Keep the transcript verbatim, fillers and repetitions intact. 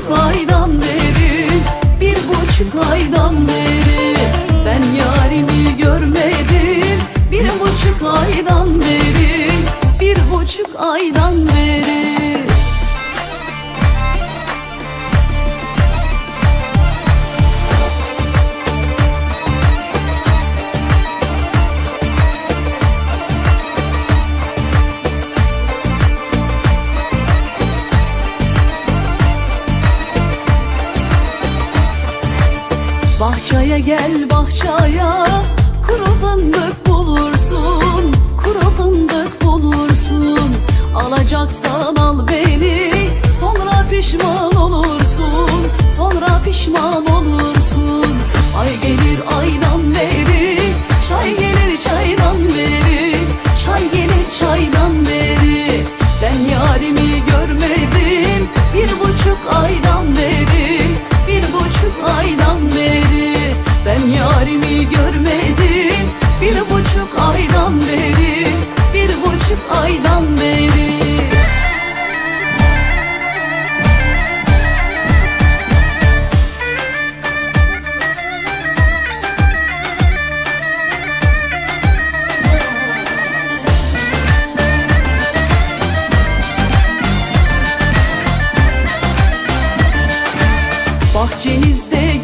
buçuk aydan beri, bir buçuk aydan beri ben yarimi görmedim. Bir buçuk aydan beri, bir buçuk aydan beri. Bahçeye gel bahçeye, kuru fındık bulursun, kuru fındık bulursun. Alacaksan al beni, sonra pişman olursun, sonra pişman olursun. Ay gelir aydan beri, çay gelir çaydan beri, çay gelir çaydan beri ben yarimi görmedim. Bir buçuk aydan beri, bir buçuk aydan beri ben yarimi görmedim. Bir buçuk aydan beri, bir buçuk aydan beri. Bahçenizde